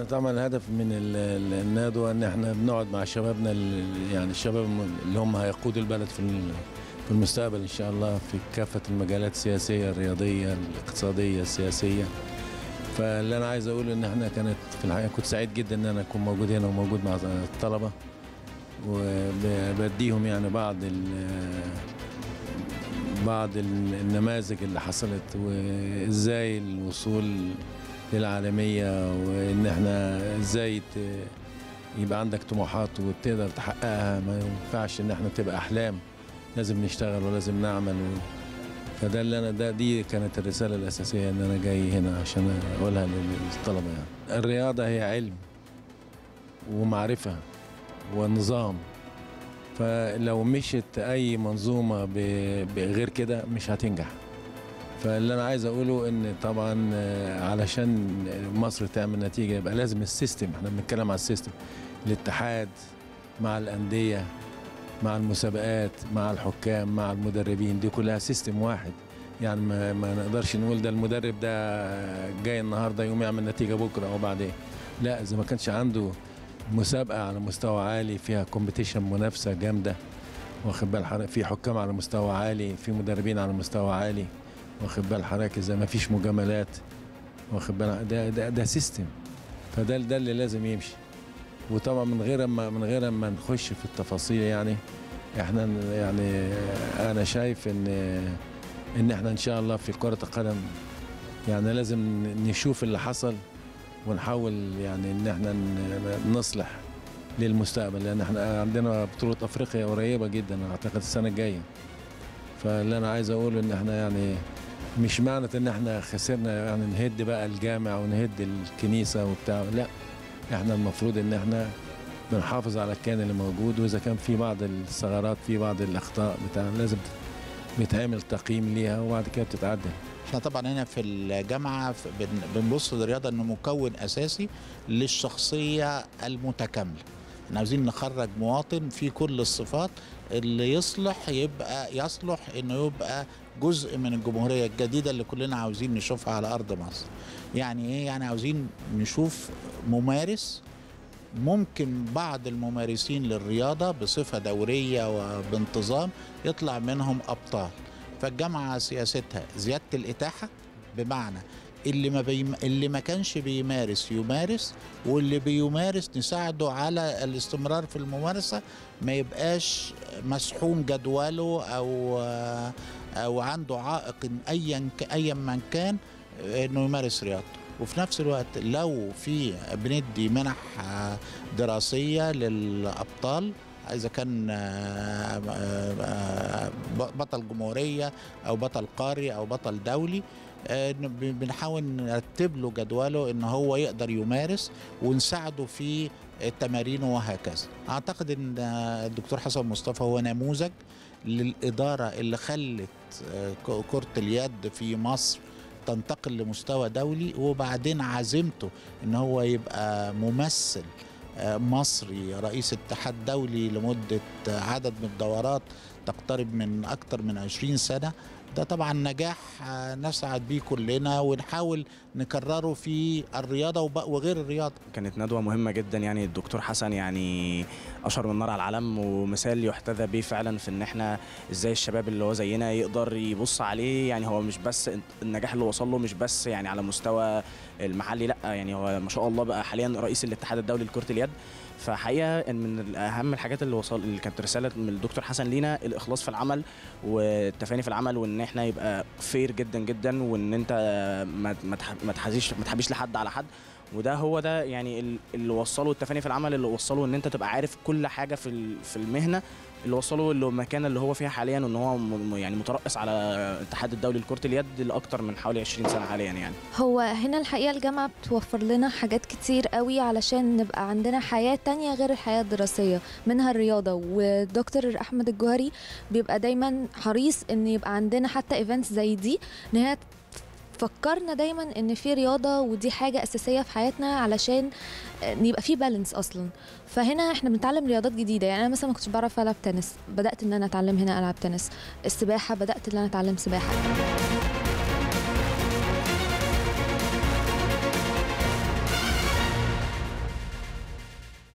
طبعا الهدف من الندوة ان احنا بنقعد مع شبابنا يعني الشباب اللي هم هيقودوا البلد في المستقبل ان شاء الله في كافة المجالات السياسية الرياضية الاقتصادية السياسية. فاللي انا عايز اقوله ان احنا كانت في الحقيقة كنت سعيد جدا ان انا اكون موجود هنا وموجود مع الطلبة، وبديهم يعني بعض النماذج اللي حصلت وازاي الوصول للعالمية، وان احنا ازاي يبقى عندك طموحات وتقدر تحققها. ما ينفعش ان احنا تبقى احلام، لازم نشتغل ولازم نعمل فده اللي انا دي كانت الرسالة الاساسية ان انا جاي هنا عشان اقولها للطلبة. يعني الرياضة هي علم ومعرفة ونظام، فلو مشت اي منظومة بغير كده مش هتنجح. فاللي انا عايز اقوله ان طبعا علشان مصر تعمل نتيجه يبقى لازم السيستم، احنا بنتكلم على السيستم، الاتحاد مع الانديه مع المسابقات مع الحكام مع المدربين، دي كلها سيستم واحد. يعني ما نقدرش نقول ده المدرب ده جاي النهارده يقوم يعمل نتيجه بكره او بعدين، لا، اذا ما كانش عنده مسابقه على مستوى عالي فيها كومبيتيشن منافسه جامده، واخد بال حضرتك، في حكام على مستوى عالي، في مدربين على مستوى عالي، واخد بال حضرتك، اذا ما فيش مجاملات، واخد بال ده سيستم. فده اللي لازم يمشي. وطبعا من غير ما نخش في التفاصيل، يعني احنا يعني انا شايف ان احنا ان شاء الله في كرة القدم يعني لازم نشوف اللي حصل ونحاول يعني ان احنا نصلح للمستقبل، لان احنا عندنا بطولة افريقيا قريبة جدا اعتقد السنة الجاية. فاللي انا عايز اقوله ان احنا يعني مش معنى ان احنا خسرنا يعني نهد بقى الجامع ونهد الكنيسة وبتاع، لا، احنا المفروض ان احنا بنحافظ على الكيان اللي موجود، واذا كان في بعض الثغرات في بعض الاخطاء بتاع لازم بيتعمل تقييم ليها وبعد كده بتتعدل. احنا طبعا هنا في الجامعة بنبص للرياضة انه مكون اساسي للشخصية المتكاملة. احنا عاوزين نخرج مواطن فيه كل الصفات اللي يصلح انه يبقى جزء من الجمهورية الجديدة اللي كلنا عاوزين نشوفها على ارض مصر. يعني ايه؟ يعني عاوزين نشوف ممارس، ممكن بعض الممارسين للرياضة بصفة دورية وبانتظام يطلع منهم أبطال. فالجامعة سياستها زيادة الإتاحة، بمعنى اللي ما كانش بيمارس يمارس، واللي بيمارس نساعده على الاستمرار في الممارسة، ما يبقاش مسحوم جدوله أو عنده عائق أيا من كان إنه يمارس رياضة. وفي نفس الوقت لو في بندي منح دراسية للأبطال، إذا كان بطل جمهورية أو بطل قاري أو بطل دولي، بنحاول نرتب له جدوله إن هو يقدر يمارس ونساعده في تمارينه وهكذا. أعتقد إن الدكتور حسن مصطفى هو نموذج للإدارة اللي خلت كرة اليد في مصر تنتقل لمستوى دولي، وبعدين عزيمته ان هو يبقى ممثل مصري رئيس اتحاد دولي لمدة عدد من الدورات تقترب من أكثر من 20 سنة. ده طبعا نجاح نسعد بيه كلنا ونحاول نكرره في الرياضة وغير الرياضة. كانت ندوة مهمة جدا. يعني الدكتور حسن يعني أشهر من نار على العلم، ومثال يحتذى به فعلا في ان احنا ازاي الشباب اللي هو زينا يقدر يبص عليه. يعني هو مش بس النجاح اللي وصل له مش بس يعني على مستوى المحلي، لا، يعني هو ما شاء الله بقى حاليا رئيس الاتحاد الدولي لكرة اليد. فحقيقة ان من اهم الحاجات اللي كانت رسالة من الدكتور حسن لينا الإخلاص في العمل والتفاني في العمل، وان احنا يبقى فير جدا جدا، وان انت ما تحبيش لحد على حد. وده هو ده يعني اللي وصله التفاني في العمل، اللي وصله ان انت تبقى عارف كل حاجة في المهنة، اللي وصله المكان اللي هو فيها حاليا، وان هو يعني مترأس على الاتحاد الدولي لكرة اليد لاكتر من حوالي 20 سنة حاليا. يعني هو هنا الحقيقة الجامعة بتوفر لنا حاجات كتير قوي علشان نبقى عندنا حياة تانية غير الحياة الدراسية، منها الرياضة. ودكتور أحمد الجوهري بيبقى دايما حريص ان يبقى عندنا حتى ايفنتس زي دي، ان هي فكرنا دايما ان في رياضه، ودي حاجه اساسيه في حياتنا علشان يبقى في بالانس اصلا. فهنا احنا بنتعلم رياضات جديده. يعني انا مثلا ما كنتش بعرف العب تنس، بدات ان انا اتعلم هنا العب تنس. السباحه بدات ان انا اتعلم سباحه.